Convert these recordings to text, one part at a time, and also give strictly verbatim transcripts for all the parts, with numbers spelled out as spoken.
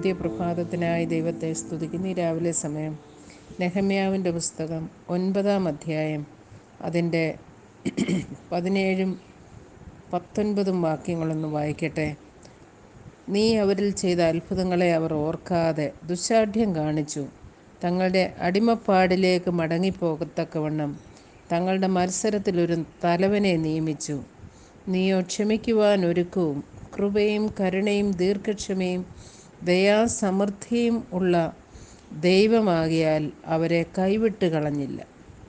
നിത്യപ്രഭാതത്തിനായി ദൈവത്തെ സ്തുതിക്കുന്ന ഈ രാവിലെ സമയം നെഹമ്യാവിൻ്റെ പുസ്തകം ഒൻപതാം അധ്യായം അതിൻ്റെ പതിനേഴും പത്തൊൻപതും വാക്യങ്ങളൊന്ന് വായിക്കട്ടെ. നീ അവരിൽ ചെയ്ത അത്ഭുതങ്ങളെ അവർ ഓർക്കാതെ ദുശ്ശാഠ്യം കാണിച്ചു. തങ്ങളുടെ അടിമപ്പാടിലേക്ക് മടങ്ങിപ്പോകത്തക്കവണ്ണം തങ്ങളുടെ മത്സരത്തിലൊരു തലവനെ നിയമിച്ചു. നീയോ ക്ഷമിക്കുവാൻ ഒരുക്കവും കൃപയും കരുണയും ദീർഘക്ഷമയും ദയാസമൃദ്ധിയും ഉള്ള ദൈവമാകിയാൽ അവരെ കൈവിട്ട് കളഞ്ഞില്ല.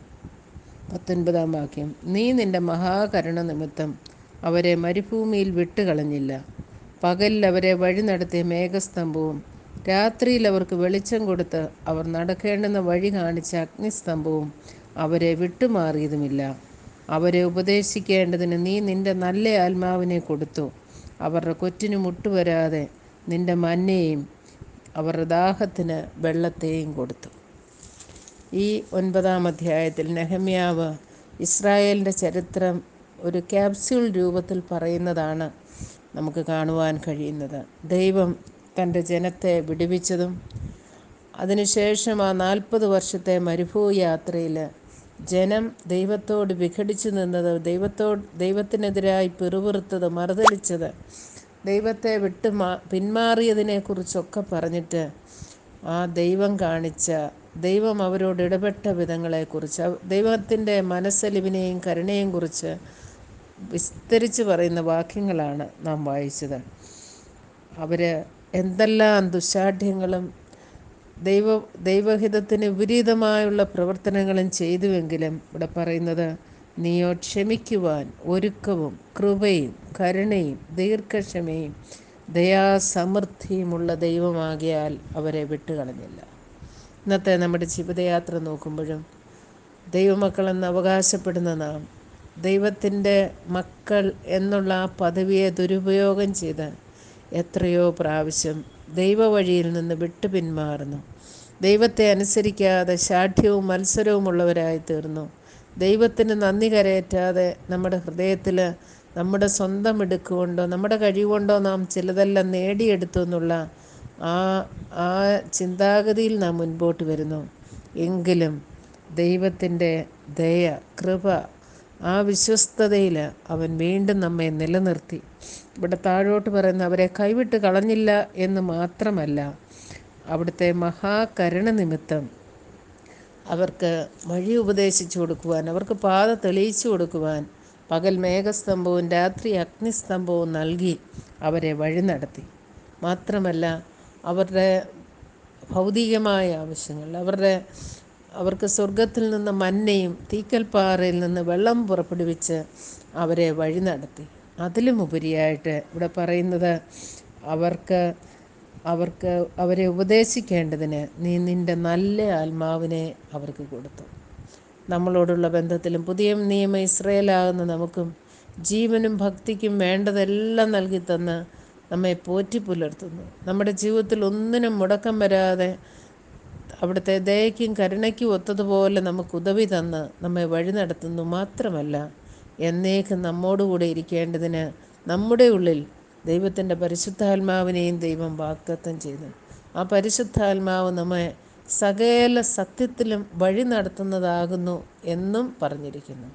പത്തൊൻപതാം വാക്യം. നീ നിന്റെ മഹാകരുണ നിമിത്തം അവരെ മരുഭൂമിയിൽ വിട്ടുകളഞ്ഞില്ല. പകലിൽ അവരെ വഴി നടത്തിയ മേഘസ്തംഭവും രാത്രിയിൽ അവർക്ക് വെളിച്ചം കൊടുത്ത് അവർ നടക്കേണ്ടുന്ന വഴി കാണിച്ച അഗ്നിസ്തംഭവും അവരെ വിട്ടുമാറിയതുമില്ല. അവരെ ഉപദേശിക്കേണ്ടതിന് നീ നിന്റെ നല്ല ആത്മാവിനെ കൊടുത്തു. അവരുടെ കൊറ്റിന് മുട്ടുവരാതെ നിന്റെ മന്നയെയും അവരുടെ ദാഹത്തിന് വെള്ളത്തെയും കൊടുത്തു. ഈ ഒൻപതാം അധ്യായത്തിൽ നെഹമ്യാവ് ഇസ്രായേലിൻ്റെ ചരിത്രം ഒരു ക്യാപ്സ്യൂൾ രൂപത്തിൽ പറയുന്നതാണ് നമുക്ക് കാണുവാൻ കഴിയുന്നത്. ദൈവം തൻ്റെ ജനത്തെ വിടുവിച്ചതും അതിനുശേഷം ആ നാൽപ്പത് വർഷത്തെ മരുഭൂയാത്രയിൽ ജനം ദൈവത്തോട് വിഘടിച്ചു നിന്നത്, ദൈവത്തോട് ദൈവത്തിനെതിരായി പിറുപിറുത്തത്, മറുതലിച്ചത്, ദൈവത്തെ വിട്ട് മാ പിന്മാറിയതിനെക്കുറിച്ചൊക്കെ പറഞ്ഞിട്ട് ആ ദൈവം കാണിച്ച ദൈവം അവരോട് ഇടപെട്ട വിധങ്ങളെക്കുറിച്ച്, ദൈവത്തിൻ്റെ മനസ്സലിവിനെയും കരുണയും കുറിച്ച് വിസ്തരിച്ച് പറയുന്ന വാക്യങ്ങളാണ് നാം വായിച്ചത്. അവർ എന്തെല്ലാം ദുശ്ശാഠ്യങ്ങളും ദൈവ ദൈവഹിതത്തിന് വിപരീതമായുള്ള പ്രവർത്തനങ്ങളും ചെയ്തുവെങ്കിലും ഇവിടെ പറയുന്നത്, നീയോ ക്ഷമിക്കുവാൻ ഒരുക്കവും കൃപയും കരുണയും ദീർഘക്ഷമയും ദയാസമൃദ്ധിയുമുള്ള ദൈവമാകിയാൽ അവരെ വിട്ടുകളഞ്ഞില്ല. ഇന്നത്തെ നമ്മുടെ ജീവിതയാത്ര നോക്കുമ്പോഴും ദൈവമക്കളെന്ന് അവകാശപ്പെടുന്ന നാം ദൈവത്തിൻ്റെ മക്കൾ എന്നുള്ള ആ പദവിയെ ദുരുപയോഗം ചെയ്ത് എത്രയോ പ്രാവശ്യം ദൈവവഴിയിൽ നിന്ന് വിട്ടു പിന്മാറുന്നു. ദൈവത്തെ അനുസരിക്കാതെ ശാഠ്യവും മത്സരവുമുള്ളവരായി തീർന്നു. ദൈവത്തിന് നന്ദി കരയറ്റാതെ നമ്മുടെ ഹൃദയത്തിൽ നമ്മുടെ സ്വന്തം എടുക്കുകൊണ്ടോ നമ്മുടെ കഴിവുകൊണ്ടോ നാം ചിലതെല്ലാം നേടിയെടുത്തു എന്നുള്ള ആ ആ ചിന്താഗതിയിൽ നാം മുൻപോട്ട് വരുന്നു. എങ്കിലും ദൈവത്തിൻ്റെ ദയ, കൃപ, ആ വിശ്വസ്തതയിൽ അവൻ വീണ്ടും നമ്മെ നിലനിർത്തി. ഇവിടെ താഴോട്ട് പറയുന്ന അവരെ കൈവിട്ട് കളഞ്ഞില്ല എന്ന് മാത്രമല്ല, അവിടുത്തെ മഹാകരുണ നിമിത്തം അവർക്ക് വഴി ഉപദേശിച്ചു കൊടുക്കുവാൻ, അവർക്ക് പാത തെളിയിച്ചു കൊടുക്കുവാൻ പകൽ മേഘസ്തംഭവും രാത്രി അഗ്നിസ്തംഭവും നൽകി അവരെ വഴി നടത്തി. മാത്രമല്ല, അവരുടെ ഭൗതികമായ ആവശ്യങ്ങൾ, അവരുടെ അവർക്ക് സ്വർഗത്തിൽ നിന്ന് മന്നയും തീക്കൽപ്പാറയിൽ നിന്ന് വെള്ളം പുറപ്പെടുവിച്ച് അവരെ വഴി നടത്തി. അതിലുമുപരിയായിട്ട് ഇവിടെ പറയുന്നത്, അവർക്ക് അവർക്ക് അവരെ ഉപദേശിക്കേണ്ടതിന് നീ നിൻ്റെ നല്ല ആത്മാവിനെ അവർക്ക് കൊടുത്തു. നമ്മളോടുള്ള ബന്ധത്തിലും പുതിയ നിയമ ഇസ്രായേലാകുന്ന നമുക്കും ജീവനും ഭക്തിക്കും വേണ്ടതെല്ലാം നൽകി തന്ന് നമ്മെ പോറ്റി പുലർത്തുന്നു. നമ്മുടെ ജീവിതത്തിൽ ഒന്നിനും മുടക്കം വരാതെ അവിടുത്തെ ദയയ്ക്കും കരുണയ്ക്കും ഒത്തതുപോലെ നമുക്ക് ഉദവി തന്ന് നമ്മെ വഴി നടത്തുന്നു. മാത്രമല്ല, എന്നേക്കും നമ്മോടുകൂടെ ഇരിക്കേണ്ടതിന് നമ്മുടെ ഉള്ളിൽ ദൈവത്തിൻ്റെ പരിശുദ്ധാത്മാവിനെയും ദൈവം വാഗ്ദത്തം ചെയ്തു. ആ പരിശുദ്ധാത്മാവ് നമ്മെ സകല സത്യത്തിലും വഴി നടത്തുന്നതാകുന്നു എന്നും പറഞ്ഞിരിക്കുന്നു.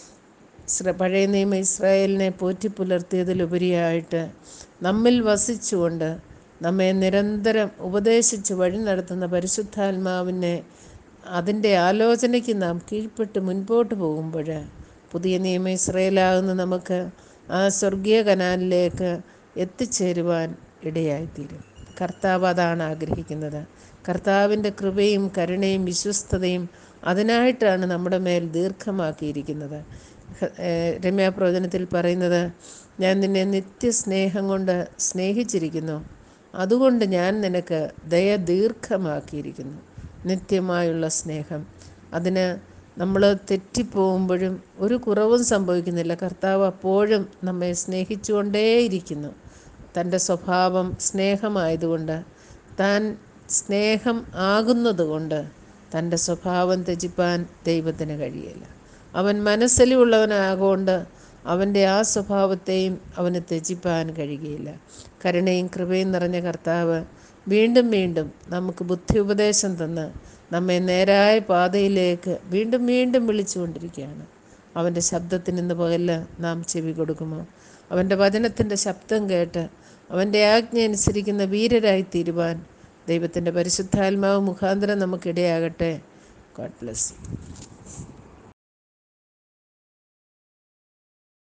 പഴയ നിയമ ഇസ്രായേലിനെ പോറ്റി പുലർത്തിയതിലുപരിയായിട്ട് നമ്മിൽ വസിച്ചുകൊണ്ട് നമ്മെ നിരന്തരം ഉപദേശിച്ച് വഴി നടത്തുന്ന പരിശുദ്ധാത്മാവിനെ അതിൻ്റെ ആലോചനയ്ക്ക് നാം കീഴ്പ്പെട്ട് മുൻപോട്ട് പോകുമ്പോൾ പുതിയ നിയമ ഇസ്രായേലാകുന്ന നമുക്ക് ആ സ്വർഗീയ കനാനിലേക്ക് എത്തിച്ചേരുവാൻ ഇടയായിത്തീരും. കർത്താവ് അതാണ് ആഗ്രഹിക്കുന്നത്. കർത്താവിൻ്റെ കൃപയും കരുണയും വിശ്വസ്തതയും അതിനായിട്ടാണ് നമ്മുടെ മേൽ ദീർഘമാക്കിയിരിക്കുന്നത്. രമ്യാപ്രവചനത്തിൽ പറയുന്നത്, ഞാൻ നിന്നെ നിത്യസ്നേഹം കൊണ്ട് സ്നേഹിച്ചിരിക്കുന്നു, അതുകൊണ്ട് ഞാൻ നിനക്ക് ദയ ദീർഘമാക്കിയിരിക്കുന്നു. നിത്യമായുള്ള സ്നേഹം, അതിന് നമ്മൾ തെറ്റിപ്പോകുമ്പോഴും ഒരു കുറവും സംഭവിക്കുന്നില്ല. കർത്താവ് അപ്പോഴും നമ്മെ സ്നേഹിച്ചുകൊണ്ടേയിരിക്കുന്നു. തൻ്റെ സ്വഭാവം സ്നേഹമായതുകൊണ്ട്, താൻ സ്നേഹം ആകുന്നത് കൊണ്ട് തൻ്റെ സ്വഭാവം ത്യജിപ്പാൻ ദൈവത്തിന് കഴിയില്ല. അവൻ മനസ്സലിവുള്ളവനാകൊണ്ട് അവൻ്റെ ആ സ്വഭാവത്തെയും അവന് ത്യജിപ്പാൻ കഴിയുകയില്ല. കരുണയും കൃപയും നിറഞ്ഞ കർത്താവ് വീണ്ടും വീണ്ടും നമുക്ക് ബുദ്ധി ഉപദേശം തന്ന് നമ്മെ നേരായ പാതയിലേക്ക് വീണ്ടും വീണ്ടും വിളിച്ചുകൊണ്ടിരിക്കുകയാണ്. അവൻ്റെ ശബ്ദത്തിന് ഇന്ന് പകല് നാം ചെവി കൊടുക്കുമോ? അവൻ്റെ വചനത്തിൻ്റെ ശബ്ദം കേട്ട് അവൻ്റെ ആജ്ഞ അനുസരിക്കുന്ന വീരരായി തീരുവാൻ ദൈവത്തിൻ്റെ പരിശുദ്ധാത്മാവ് മുഖാന്തരം നമുക്കിടയാകട്ടെ. God bless you.